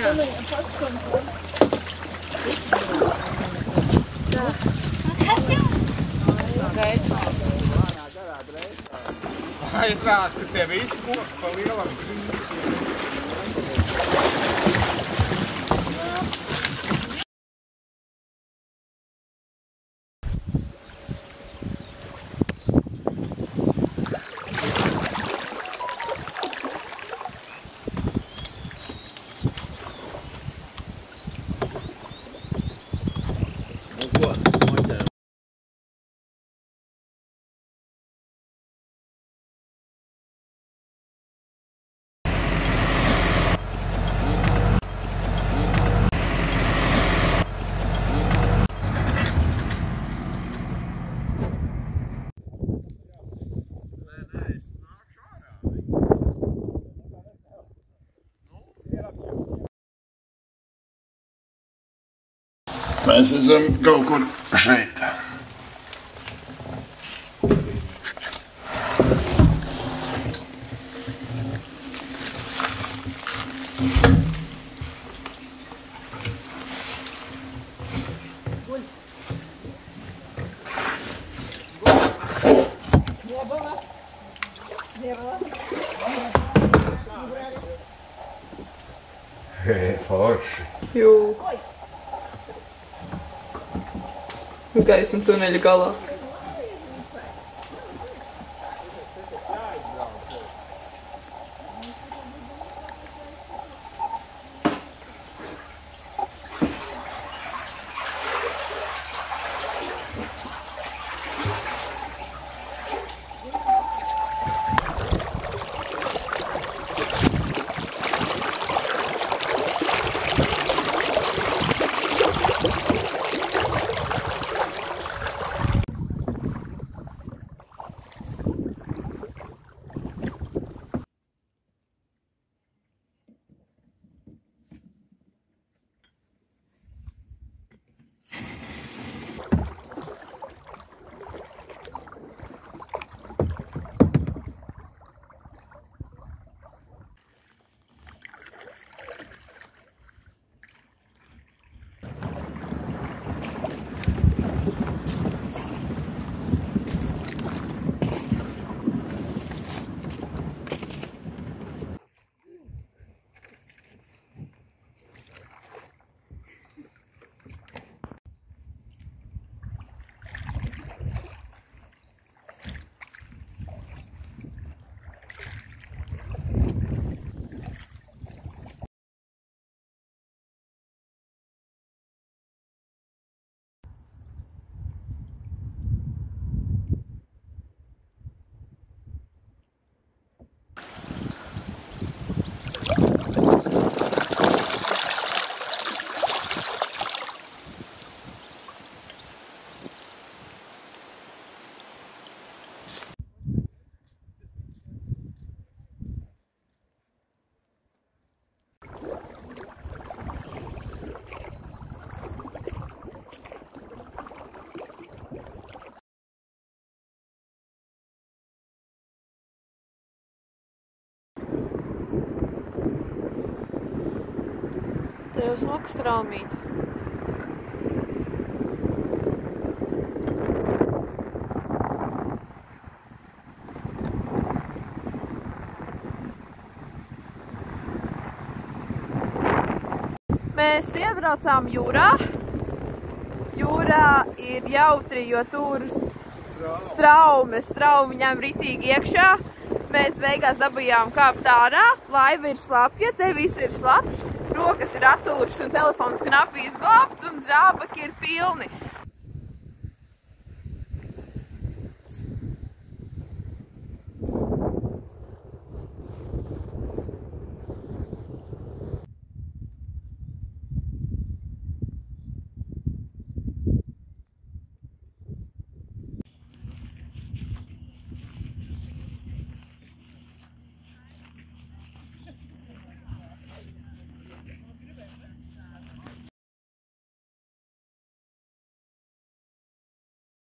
Kas jums? Es rādu, ka tie visi koki pa lielam. Mēs esam kaut kur šeit. Forši. Jū. Gaisma tuneļa galā. Te jau smags traumīt. Mēs iebraucām jūrā. Jūrā ir jautri, jo tur straumi ņem ritīgi iekšā. Mēs beigās dabījām kāpt ārā, laiva ir slapja, te viss ir slapš, rokas ir atsalušas un telefons knapi izglābts un zābaki ir pilni.